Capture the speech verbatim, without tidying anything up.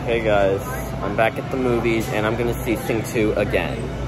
Hey guys, I'm back at the movies and I'm gonna see Sing two again.